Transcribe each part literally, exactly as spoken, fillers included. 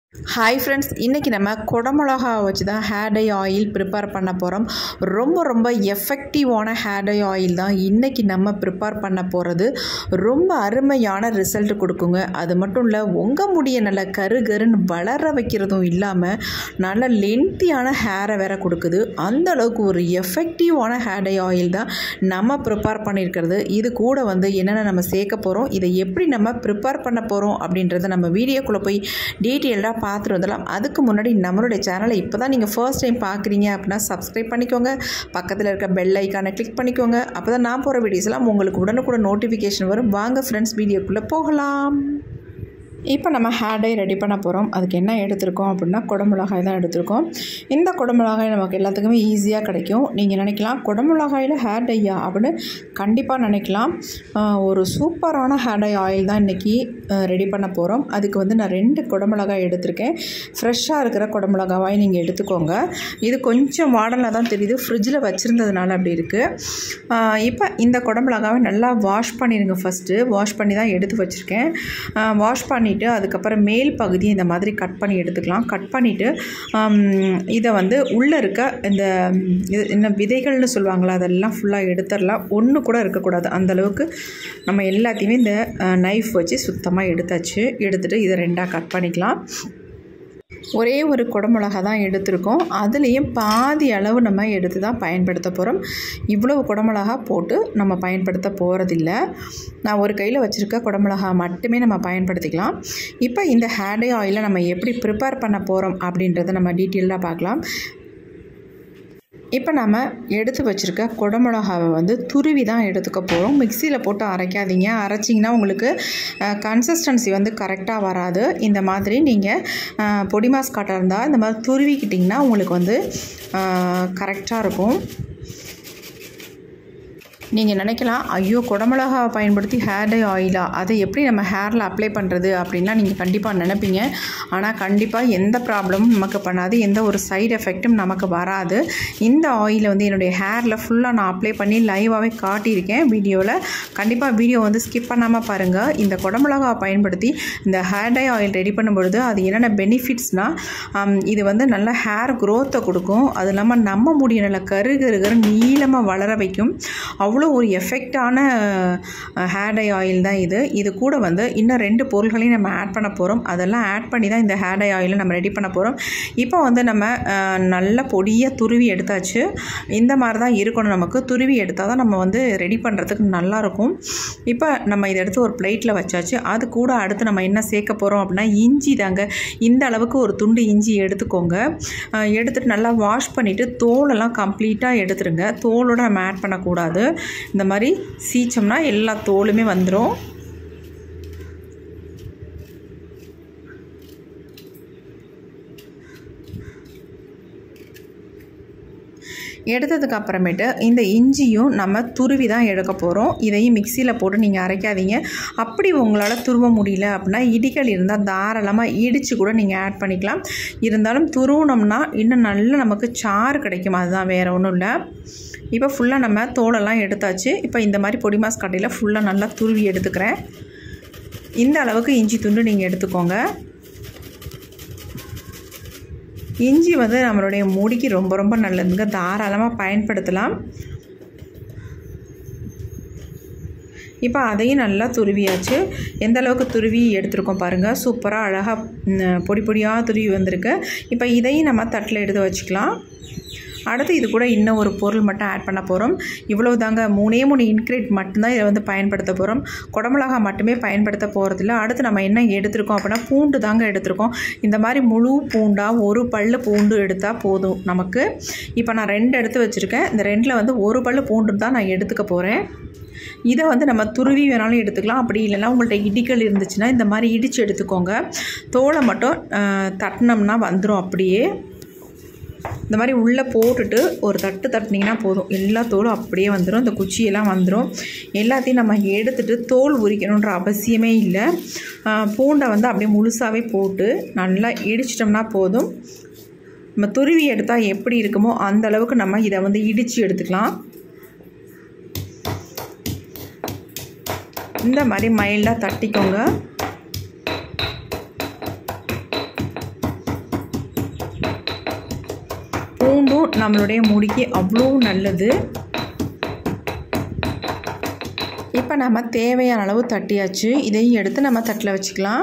Hi friends, இன்னைக்கு நம்ம குடமிளகா வச்சு தான் ஹேர் டை ஆயில் ப்ரிப்பேர் பண்ண போகிறோம். ரொம்ப ரொம்ப எஃபெக்டிவான ஹேர் டை ஆயில் தான் இன்னைக்கு நம்ம ப்ரிப்பேர் பண்ண போகிறது. ரொம்ப அருமையான ரிசல்ட் கொடுக்குங்க. அது மட்டும் இல்லை, உங்கள் முடியை நல்ல கரு கருன்னு வளர வைக்கிறதும் இல்லாமல் நல்ல லென்த்தியான ஹேரை வேற கொடுக்குது. அந்த அளவுக்கு ஒரு எஃபெக்டிவான ஹேர் டை ஆயில் தான் நம்ம ப்ரிப்பேர் பண்ணியிருக்கிறது. இது கூட வந்து என்னென்ன நம்ம சேர்க்க போகிறோம், இதை எப்படி நம்ம ப்ரிப்பேர் பண்ண போகிறோம் அப்படின்றத நம்ம வீடியோக்குள்ளே போய் டீட்டெயில்டாக பார்த்துட்டு வந்துடலாம். அதுக்கு முன்னாடி நம்மளுடைய சேனலை இப்போ தான் நீங்கள் ஃபர்ஸ்ட் டைம் பார்க்குறீங்க அப்படின்னா சப்ஸ்கிரைப் பண்ணிக்கோங்க. பக்கத்தில் இருக்க பெல் ஐக்கானை கிளிக் பண்ணிக்கோங்க. அப்போ தான் நான் போகிற வீடியோஸ்லாம் உங்களுக்கு உடனுக்குடன் நோட்டிஃபிகேஷன் வரும். வாங்க ஃப்ரெண்ட்ஸ், வீடியோக்குள்ளே போகலாம். இப்போ நம்ம ஹேர் டை ரெடி பண்ண போகிறோம். அதுக்கு என்ன எடுத்திருக்கோம் அப்படின்னா குடமிளகாய் தான் எடுத்திருக்கோம். இந்த குடமிளகாய் நமக்கு எல்லாத்துக்குமே ஈஸியாக கிடைக்கும். நீங்கள் நினைக்கலாம் குடமிளகாயில் ஹேர் டையா அப்படின்னு கண்டிப்பாக நினைக்கலாம். ஒரு சூப்பரான ஹேர் டை ஆயில் தான் இன்றைக்கி ரெடி பண்ண போகிறோம். அதுக்கு வந்து நான் ரெண்டு குடமிளகாய் எடுத்திருக்கேன். ஃப்ரெஷ்ஷாக இருக்கிற குடமிளகாய் நீங்கள் எடுத்துக்கோங்க. இது கொஞ்சம் வாடலாக தான் தெரியுது, ஃப்ரிட்ஜில் வச்சுருந்ததுனால அப்படி இருக்குது. இப்போ இந்த குடமிளகாவை நல்லா வாஷ் பண்ணிடுங்க. ஃபஸ்ட்டு வாஷ் பண்ணி தான் எடுத்து வச்சுருக்கேன். வாஷ் பண்ணி அதுக்கப்புறம் மேல் பகுதியை இந்த மாதிரி கட் பண்ணி எடுத்துக்கலாம். கட் பண்ணிவிட்டு இதை வந்து உள்ளே இருக்க இந்த என்ன விதைகள்னு சொல்லுவாங்களா, அதெல்லாம் ஃபுல்லாக எடுத்துடலாம். ஒன்று கூட இருக்கக்கூடாது. அந்தளவுக்கு நம்ம எல்லாத்தையுமே இந்த நைஃப் வச்சு சுத்தமாக எடுத்தாச்சு. எடுத்துகிட்டு இதை ரெண்டாக கட் பண்ணிக்கலாம். ஒரே ஒரு குடமிளகா தான் எடுத்திருக்கோம். அதுலேயும் பாதி அளவு நம்ம எடுத்து தான் பயன்படுத்த போகிறோம். இவ்வளவு குடமிளகா போட்டு நம்ம பயன்படுத்த போகிறதில்ல. நான் ஒரு கையில் வச்சுருக்க குடமிளகா மட்டுமே நம்ம பயன்படுத்திக்கலாம். இப்போ இந்த ஹேர் டை ஆயிலை நம்ம எப்படி ப்ரிப்பேர் பண்ண போகிறோம் அப்படின்றத நம்ம டீட்டெயிலாக பார்க்கலாம். இப்போ நம்ம எடுத்து வச்சுருக்க குடமிளகாவை வந்து துருவி தான் எடுத்துக்க போகிறோம். மிக்சியில் போட்டு அரைக்காதீங்க. அரைச்சிங்கன்னா உங்களுக்கு கன்சிஸ்டன்சி வந்து கரெக்டாக வராது. இந்த மாதிரி நீங்கள் பொடி மாஸ் காட்டாக இருந்தால் இந்த மாதிரி துருவிக்கிட்டிங்கன்னா உங்களுக்கு வந்து கரெக்டாக இருக்கும். நீங்கள் நினைக்கலாம், ஐயோ குடமிளகாவை பயன்படுத்தி ஹேர் டை ஆயிலா, அதை எப்படி நம்ம ஹேரில் அப்ளை பண்ணுறது அப்படின்லாம் நீங்கள் கண்டிப்பாக நினைப்பீங்க. ஆனால் கண்டிப்பாக எந்த ப்ராப்ளமும் நமக்கு பண்ணாது, எந்த ஒரு சைடு எஃபெக்ட்டும் நமக்கு வராது. இந்த ஆயிலை வந்து என்னுடைய ஹேரில் ஃபுல்லாக நான் அப்ளை பண்ணி லைவாகவே காட்டியிருக்கேன் வீடியோவில். கண்டிப்பாக வீடியோ வந்து ஸ்கிப் பண்ணாமல் பாருங்கள். இந்த குடமிளகாவை பயன்படுத்தி இந்த ஹேர் டை ஆயில் ரெடி பண்ணும்பொழுது அது என்னென்ன பெனிஃபிட்ஸ்னால், இது வந்து நல்ல ஹேர் க்ரோத்தை கொடுக்கும். அது இல்லாமல் நம்ம முடிய நல்ல கரு கரு கரு நீளமாக வளர வைக்கும். அவ்வளோ ஒரு எஃபெக்டான ஹேர் டை ஆயில் தான் இது. இது கூட வந்து இன்னும் ரெண்டு பொருள்களையும் நம்ம ஆட் பண்ண போகிறோம். அதெல்லாம் ஆட் பண்ணி தான் இந்த ஹேர் டை ஆயிலை நம்ம ரெடி பண்ண போகிறோம். இப்போ வந்து நம்ம நல்ல பொடியாக துருவி எடுத்தாச்சு. இந்த மாதிரி தான் இருக்கணும். நமக்கு துருவி எடுத்தால் தான் நம்ம வந்து ரெடி பண்ணுறதுக்கு நல்லாயிருக்கும். இப்போ நம்ம இதை எடுத்து ஒரு பிளேட்டில் வச்சாச்சு. அது கூட அடுத்து நம்ம என்ன சேர்க்க போகிறோம் அப்படின்னா இஞ்சி தாங்க. இந்த அளவுக்கு ஒரு துண்டு இஞ்சி எடுத்துக்கோங்க. எடுத்துகிட்டு நல்லா வாஷ் பண்ணிவிட்டு தோலெல்லாம் கம்ப்ளீட்டாக எடுத்துருங்க. தோலோடு நம்ம ஆட் பண்ணக்கூடாது. இந்த மாதிரி சீச்சோம்னா எல்லா தோலுமே வந்துடும். எடுத்ததுக்கு அப்புறமேட்டு இந்த இஞ்சியும் நம்ம துருவி தான் எடுக்க போகிறோம். இதையும் மிக்சியில் போட்டு நீங்கள் அரைக்காதீங்க. அப்படி உங்களால் துருவ முடியல அப்படின்னா இடிகள் இருந்தால் தாராளமாக இடித்து கூட நீங்கள் ஆட் பண்ணிக்கலாம். இருந்தாலும் துருவினோம்னா இன்னும் நல்ல நமக்கு சாறு கிடைக்கும். அதுதான், வேறு ஒன்றும் இல்லை. இப்போ ஃபுல்லாக நம்ம தோலெல்லாம் எடுத்தாச்சு. இப்போ இந்த மாதிரி பொடி மாஸ் கட்டையில் ஃபுல்லாக நல்லா துருவி எடுத்துக்கிறேன். இந்த அளவுக்கு இஞ்சி துண்டு நீங்கள் எடுத்துக்கோங்க. இஞ்சி வந்து நம்மளுடைய முடிக்கு ரொம்ப ரொம்ப நல்லதுங்க. தாராளமாக பயன்படுத்தலாம். இப்போ அதையும் நல்லா துருவியாச்சு. எந்த அளவுக்கு துருவி எடுத்துருக்கோம் பாருங்கள். சூப்பராக அழகாக பொடி பொடியாக துருவி வந்திருக்கு. இப்போ இதையும் நம்ம தட்டில் எடுத்து வச்சுக்கலாம். அடுத்து இது கூட இன்னும் ஒரு பொருள் மட்டும் ஆட் பண்ண போகிறோம். இவ்வளோ தாங்க, மூணே மூணு இன்க்ரீடியன்ட் மட்டும்தான் இதை வந்து பயன்படுத்த போகிறோம். குடமிளகா மட்டுமே பயன்படுத்த போகிறதில்ல. அடுத்து நம்ம என்ன எடுத்திருக்கோம் அப்படின்னா பூண்டு தாங்க எடுத்திருக்கோம். இந்த மாதிரி முழு பூண்டாக ஒரு பல் பூண்டு எடுத்தால் போதும் நமக்கு. இப்போ நான் ரெண்டு எடுத்து வச்சுருக்கேன். இந்த ரெண்டில் வந்து ஒரு பல் பூண்டு தான் நான் எடுத்துக்க போகிறேன். இதை வந்து நம்ம துருவி வேணாலும் எடுத்துக்கலாம். அப்படி இல்லைன்னா உங்கள்கிட்ட இடிகள் இருந்துச்சுன்னா இந்த மாதிரி இடித்து எடுத்துக்கோங்க. தோலை மட்டும் தட்டினோம்னா வந்துடும். அப்படியே இந்த மாதிரி உள்ளே போட்டுட்டு ஒரு தட்டு தட்டினீங்கன்னா போதும், எல்லா தோலும் அப்படியே வந்துடும். இந்த குச்சியெல்லாம் வந்துடும். எல்லாத்தையும் நம்ம எடுத்துகிட்டு தோல் உரிக்கணுன்ற அவசியமே இல்லை. பூண்டை வந்து அப்படியே முழுசாகவே போட்டு நல்லா இடிச்சிட்டோம்னா போதும். நம்ம துருவி எடுத்தால் எப்படி இருக்குமோ அந்த அளவுக்கு நம்ம இதை வந்து இடித்து எடுத்துக்கலாம். இந்த மாதிரி மைல்டாக தட்டிக்கோங்க. நம்மளுடைய முடிக்கு அவ்வளோ நல்லது. இப்போ நம்ம தேவையான அளவு தட்டியாச்சு. இதையும் எடுத்து நம்ம தட்டில் வச்சுக்கலாம்.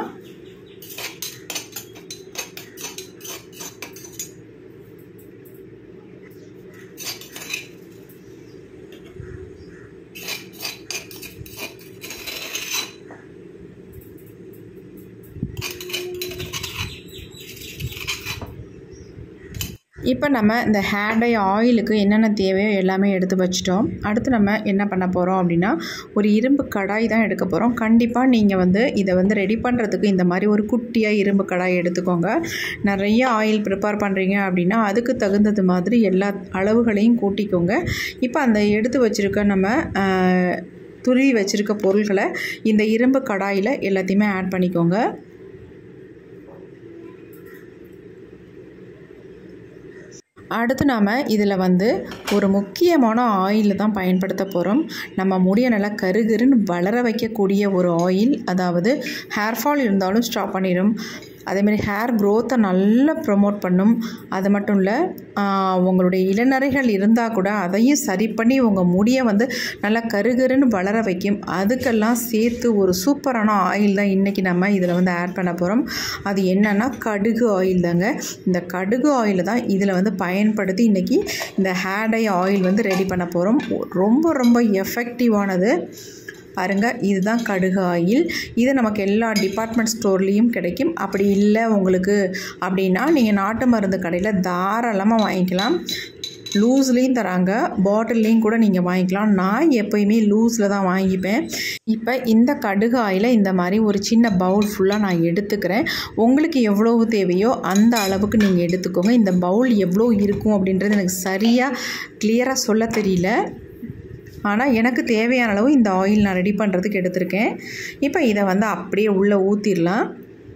இப்போ நம்ம இந்த ஹேர் டை ஆயிலுக்கு என்னென்ன தேவையோ எல்லாமே எடுத்து வச்சிட்டோம். அடுத்து நம்ம என்ன பண்ண போகிறோம் அப்படின்னா, ஒரு இரும்பு கடாய் தான் எடுக்க போகிறோம். கண்டிப்பாக நீங்கள் வந்து இதை வந்து ரெடி பண்ணுறதுக்கு இந்த மாதிரி ஒரு குட்டியாக இரும்பு கடாய் எடுத்துக்கோங்க. நிறைய ஆயில் ப்ரிப்பேர் பண்ணுறீங்க அப்படின்னா அதுக்கு தகுந்தது மாதிரி எல்லா அளவுகளையும் கூட்டிக்கோங்க. இப்போ அந்த எடுத்து வச்சுருக்க நம்ம துருவி வச்சுருக்க பொருள்களை இந்த இரும்பு கடாயில் எல்லாத்தையுமே ஆட் பண்ணிக்கோங்க. அடுத்து நாம் இதில் வந்து ஒரு முக்கியமான ஆயில் தான் பயன்படுத்த போகிறோம். நம்ம முடியை நல்லா கருகருன்னு வளர வைக்கக்கூடிய ஒரு ஆயில். அதாவது ஹேர் ஃபால் இருந்தாலும் ஸ்டாப் பண்ணிடும். அதேமாதிரி ஹேர் க்ரோத்தை நல்லா ப்ரொமோட் பண்ணும். அது மட்டும் இல்லை, உங்களுடைய இளநரைகள் இருந்தால் கூட அதையும் சரி பண்ணி உங்கள் முடியை வந்து நல்லா கருகருன்னு வளர வைக்கும். அதுக்கெல்லாம் சேர்த்து ஒரு சூப்பரான ஆயில் தான் இன்றைக்கி நம்ம இதில் வந்து ஆட் பண்ண போகிறோம். அது என்னென்னா கடுகு ஆயில் தாங்க. இந்த கடுகு ஆயிலை தான் இதில் வந்து பயன்படுத்தி இன்றைக்கி இந்த ஹேர் டை ஆயில் வந்து ரெடி பண்ண போகிறோம். ரொம்ப ரொம்ப எஃபெக்டிவானது. பாருங்கள், இதுதான் கடுகு ஆயில். இது நமக்கு எல்லா டிபார்ட்மெண்ட் ஸ்டோர்லேயும் கிடைக்கும். அப்படி இல்லை உங்களுக்கு அப்படின்னா நீங்கள் நாட்டு மருந்து கடையில் தாராளமாக வாங்கிக்கலாம். லூஸ்லேயும் தராங்க, பாட்டில்லையும் கூட நீங்கள் வாங்கிக்கலாம். நான் எப்போயுமே லூஸில் தான் வாங்கிப்பேன். இப்போ இந்த கடுகு ஆயிலை இந்த மாதிரி ஒரு சின்ன பவுல் ஃபுல்லாக நான் எடுத்துக்கிறேன். உங்களுக்கு எவ்வளவு தேவையோ அந்த அளவுக்கு நீங்கள் எடுத்துக்கோங்க. இந்த பவுல் எவ்வளோ இருக்கும் அப்படின்றது எனக்கு சரியாக கிளியராக சொல்ல தெரியல. ஆனால் எனக்கு தேவையான அளவு இந்த ஆயில் நான் ரெடி பண்ணுறதுக்கு எடுத்திருக்கேன். இப்போ இதை வந்து அப்படியே உள்ளே ஊற்றிடலாம்.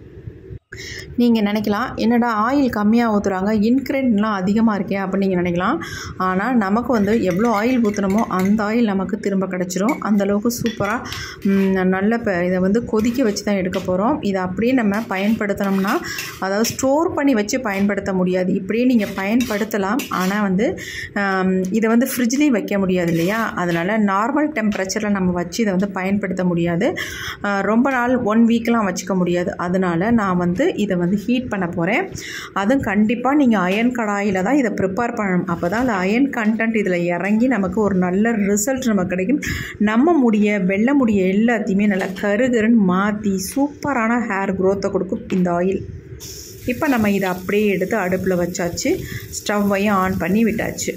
நீங்கள் நினைக்கலாம், என்னடா ஆயில் கம்மியாக ஊற்றுறாங்க, இன்க்ரெடியன்ட்லாம் அதிகமாக இருக்கே அப்படின்னு நீங்கள் நினைக்கலாம். ஆனால் நமக்கு வந்து எவ்வளோ ஆயில் ஊற்றுனமோ அந்த ஆயில் நமக்கு திரும்ப கிடச்சிரும். அந்தளவுக்கு சூப்பராக நல்ல இப்போ இதை வந்து கொதிக்க வச்சு தான் எடுக்க போகிறோம். இதை அப்படியே நம்ம பயன்படுத்தினோம்னா, அதாவது ஸ்டோர் பண்ணி வச்சு பயன்படுத்த முடியாது. இப்படியே நீங்கள் பயன்படுத்தலாம். ஆனால் வந்து இதை வந்து ஃப்ரிட்ஜ்லேயும் வைக்க முடியாது இல்லையா? அதனால் நார்மல் டெம்பரேச்சரில் நம்ம வச்சு இதை வந்து பயன்படுத்த முடியாது. ரொம்ப நாள் ஒன் வீக்லாம் வச்சுக்க முடியாது. அதனால் நான் வந்து இதை வந்து ஹீட் பண்ண போகிறேன். அதுவும் கண்டிப்பாக நீங்கள் அயன் கடாயில் தான் இதை ப்ரிப்பேர் பண்ணணும். அப்போ தான் அந்த அயன் கண்டென்ட் இதில் இறங்கி நமக்கு ஒரு நல்ல ரிசல்ட் நமக்கு கிடைக்கும். நம்ம முடிய வெள்ளை முடிய எல்லாத்தையுமே நல்லா கருகருன்னு மாற்றி சூப்பரான ஹேர் க்ரோத்தை கொடுக்கும் இந்த ஆயில். இப்போ நம்ம இதை அப்படியே எடுத்து அடுப்பில் வச்சாச்சு. ஸ்டவ்வையும் ஆன் பண்ணி விட்டாச்சு.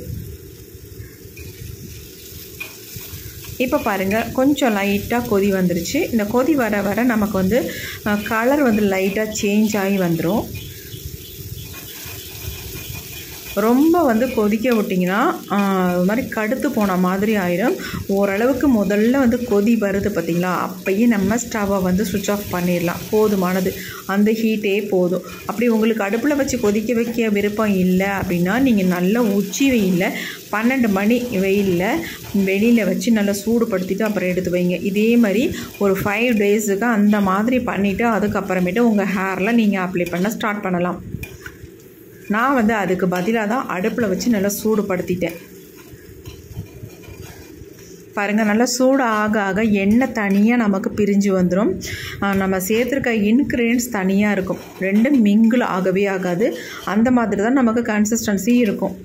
இப்போ பாருங்கள், கொஞ்சம் லைட்டாக கொதி வந்துருச்சு. இந்த கொதி வர வர நமக்கு வந்து கலர் வந்து லைட்டாக சேஞ்ச் ஆகி வந்துடும். ரொம்ப வந்து கொதிக்க விட்டிங்கன்னா இது மாதிரி கடுத்து போன மாதிரி ஆயிடும். ஓரளவுக்கு முதல்ல வந்து கொதி வருது பார்த்திங்களா, அப்போயே நம்ம ஸ்டவ்வை வந்து சுவிட்ச் ஆஃப் பண்ணிடலாம். போதுமானது, அந்த ஹீட்டே போதும். அப்படி உங்களுக்கு அடுப்பில் வச்சு கொதிக்க வைக்க விருப்பம் இல்லை அப்படின்னா நீங்கள் நல்லா உச்சி வெயிலில் பன்னெண்டு மணி வெயிலில் வெளியில் வச்சு நல்லா சூடுபடுத்திட்டு அப்புறம் எடுத்து வைங்க. இதே மாதிரி ஒரு ஃபைவ் டேஸுக்கு அந்த மாதிரி பண்ணிவிட்டு அதுக்கப்புறமேட்டு உங்கள் ஹேரில் நீங்கள் அப்ளை பண்ண ஸ்டார்ட் பண்ணலாம். நான் வந்து அதுக்கு பதிலாக தான் அடுப்பில் வச்சு நல்லா சூடுபடுத்திட்டேன். பாருங்கள், நல்லா சூடு ஆக ஆக எண்ணெய் தனியாக நமக்கு பிரிஞ்சு வந்துடும். நம்ம சேர்த்துருக்க இன்க்ரீடியன்ட்ஸ் தனியாக இருக்கும். ரெண்டும் மிங்கிள் ஆகவே ஆகாது. அந்த மாதிரி தான் நமக்கு கன்சிஸ்டன்சி இருக்கும்.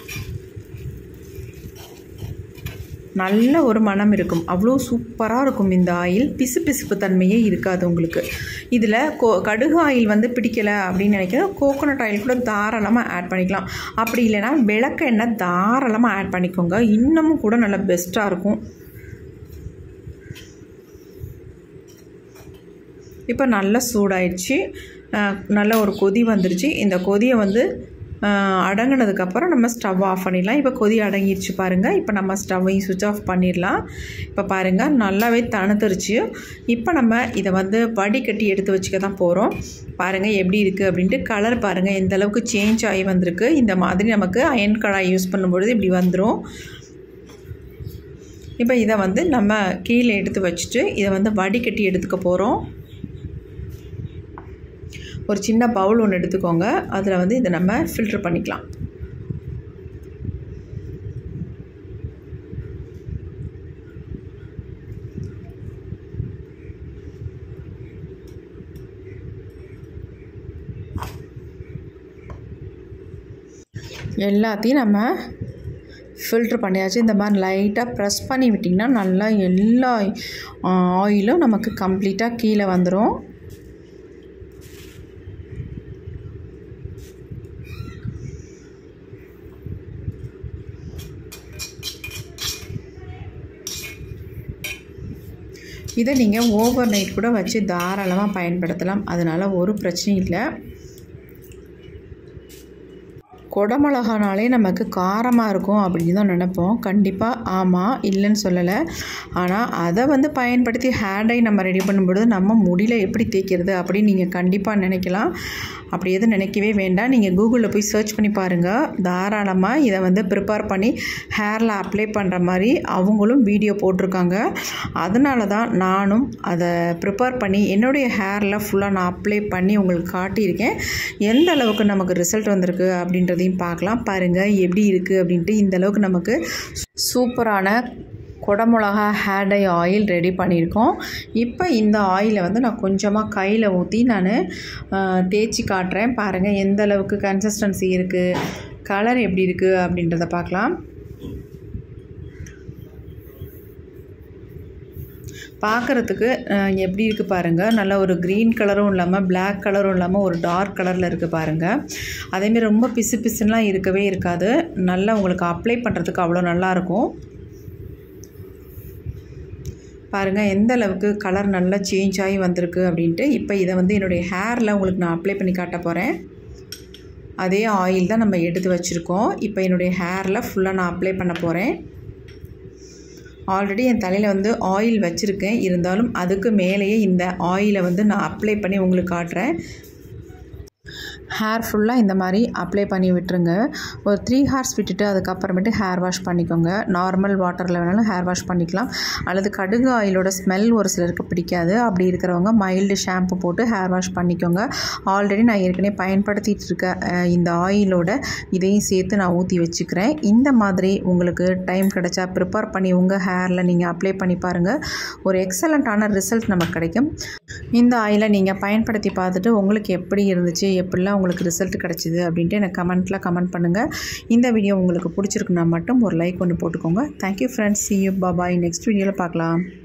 நல்ல ஒரு மனம் இருக்கும். அவ்வளோ சூப்பராக இருக்கும் இந்த ஆயில். பிசு பிசுப்பு தன்மையே இருக்காது உங்களுக்கு. இதில் கோ கடுகு ஆயில் வந்து பிடிக்கலை அப்படின்னு நினைக்கிறேன், கோகோனட் ஆயில் கூட தாராளமாக ஆட் பண்ணிக்கலாம். அப்படி இல்லைன்னா விளக்க எண்ணெய் தாராளமாக ஆட் பண்ணிக்கோங்க. இன்னமும் கூட நல்லா பெஸ்ட்டாக இருக்கும். இப்போ நல்லா சூடாயிடுச்சு. நல்ல ஒரு கொதி வந்துருச்சு. இந்த கொதியை வந்து அடங்கினதுக்கப்புறம் நம்ம ஸ்டவ் ஆஃப் பண்ணிடலாம். இப்போ கொதி அடங்கிடுச்சு பாருங்கள். இப்போ நம்ம ஸ்டவ்வையும் சுவிட்ச் ஆஃப் பண்ணிடலாம். இப்போ பாருங்கள், நல்லாவே தணுத்துருச்சு. இப்போ நம்ம இதை வந்து வடிகட்டி எடுத்து வச்சுக்க தான் போகிறோம். பாருங்கள் எப்படி இருக்குது அப்படின்ட்டு. கலர் பாருங்கள் எந்த அளவுக்கு சேஞ்ச் ஆகி வந்திருக்கு. இந்த மாதிரி நமக்கு அயன் கடாய் யூஸ் பண்ணும்பொழுது இப்படி வந்துடும். இப்போ இதை வந்து நம்ம கீழே எடுத்து வச்சுட்டு இதை வந்து வடிகட்டி எடுத்துக்க போகிறோம். ஒரு சின்ன பவுல் ஒன்று எடுத்துக்கோங்க. அதில் வந்து இதை நம்ம ஃபில்ட்ரு பண்ணிக்கலாம். எல்லாத்தையும் நம்ம ஃபில்ட்ரு பண்ணியாச்சு. இந்த மாதிரி லைட்டாக ப்ரெஸ் பண்ணி விட்டிங்கன்னா நல்லா எல்லா ஆயிலும் நமக்கு கம்ப்ளீட்டாக கீழே வந்துடும். இதை நீங்கள் ஓவர் நைட் கூட வச்சு தாராளமாக பயன்படுத்தலாம். அதனால் ஒரு பிரச்சனையும் இல்லை. குடமிளகானாலே நமக்கு காரமாக இருக்கும் அப்படின்னு தான் நினைப்போம். கண்டிப்பாக ஆமாம், இல்லைன்னு சொல்லலை. ஆனால் அதை வந்து பயன்படுத்தி ஹேர் டை நம்ம ரெடி பண்ணும்பொழுது நம்ம முடியல எப்படி தேய்க்கிறது அப்படின்னு நீங்கள் கண்டிப்பாக நினைக்கலாம். அப்படி எதுவும் நினைக்கவே வேண்டாம். நீங்கள் கூகுளில் போய் சர்ச் பண்ணி பாருங்கள். தாராளமாக இதை வந்து ப்ரிப்பேர் பண்ணி ஹேரில் அப்ளை பண்ணுற மாதிரி அவங்களும் வீடியோ போட்டிருக்காங்க. அதனால தான் நானும் அதை ப்ரிப்பேர் பண்ணி என்னுடைய ஹேரில் ஃபுல்லாக நான் அப்ளை பண்ணி உங்களுக்கு காட்டியிருக்கேன். எந்த அளவுக்கு நமக்கு ரிசல்ட் வந்திருக்கு அப்படின்றதையும் பார்க்கலாம். பாருங்கள் எப்படி இருக்குது அப்படின்ட்டு. இந்த அளவுக்கு நமக்கு சூப்பரான குடமிளகா ஹேர் டை ஆயில் ரெடி பண்ணியிருக்கோம். இப்போ இந்த ஆயிலை வந்து நான் கொஞ்சமாக கையில் ஊற்றி நான் தேய்ச்சி காட்டுறேன். பாருங்கள் எந்த அளவுக்கு கன்சிஸ்டன்சி இருக்குது, கலர் எப்படி இருக்குது அப்படின்றத பார்க்கலாம். பார்க்குறதுக்கு எப்படி இருக்குது பாருங்கள். நல்ல ஒரு க்ரீன் கலரும் இல்லாமல் பிளாக் கலரும் இல்லாமல் ஒரு டார்க் கலரில் இருக்குது பாருங்கள். அதேமாரி ரொம்ப பிசு பிசுன்னெலாம் இருக்கவே இருக்காது. நல்லா உங்களுக்கு அப்ளை பண்ணுறதுக்கு அவ்வளோ நல்லாயிருக்கும். பாருங்கள் எந்த அளவுக்கு கலர் நல்லா சேஞ்ச் ஆகி வந்திருக்கு அப்படின்ட்டு. இப்போ இதை வந்து என்னுடைய ஹேரில் உங்களுக்கு நான் அப்ளை பண்ணி காட்ட போகிறேன். அதே ஆயில் தான் நம்ம எடுத்து வச்சுருக்கோம். இப்போ என்னுடைய ஹேரில் ஃபுல்லாக நான் அப்ளை பண்ண போகிறேன். ஆல்ரெடி என் தலையில் வந்து ஆயில் வச்சுருக்கேன். இருந்தாலும் அதுக்கு மேலேயே இந்த ஆயிலை வந்து நான் அப்ளை பண்ணி உங்களுக்கு காட்டுறேன். ஹேர் ஃபுல்லாக இந்த மாதிரி அப்ளை பண்ணி விட்டுருங்க. ஒரு த்ரீ ஹார்ஸ் விட்டுட்டு அதுக்கப்புறமேட்டு ஹேர் வாஷ் பண்ணிக்கோங்க. நார்மல் வாட்டரில் வேணாலும் ஹேர் வாஷ் பண்ணிக்கலாம். அல்லது கடுகு ஆயிலோட ஸ்மெல் ஒரு சிலருக்கு பிடிக்காது. அப்படி இருக்கிறவங்க மைல்டு ஷாம்பு போட்டு ஹேர் வாஷ் பண்ணிக்கோங்க. ஆல்ரெடி நான் ஏற்கனவே பயன்படுத்திகிட்டு இருக்க இந்த ஆயிலோட இதையும் சேர்த்து நான் ஊற்றி வச்சுக்கிறேன். இந்த மாதிரி உங்களுக்கு டைம் கிடைச்சா ப்ரிப்பேர் பண்ணி உங்கள் ஹேரில் நீங்கள் அப்ளை பண்ணி பாருங்கள். ஒரு எக்ஸலண்ட்டான ரிசல்ட் நமக்கு கிடைக்கும். இந்த ஆயிலை நீங்கள் பயன்படுத்தி பார்த்துட்டு உங்களுக்கு எப்படி இருந்துச்சு, எப்படிலாம் உங்களுக்கு ரிசல்ட் கிடச்சிது அப்படின்ட்டு எனக்கு கமெண்ட்டில் கமெண்ட் பண்ணுங்கள். இந்த வீடியோ உங்களுக்கு பிடிச்சிருக்குன்னா மட்டும் ஒரு லைக் ஒன்று போட்டுக்கோங்க. Thank you friends. see you. bye bye. Next வீடியோவில் பார்க்கலாம்.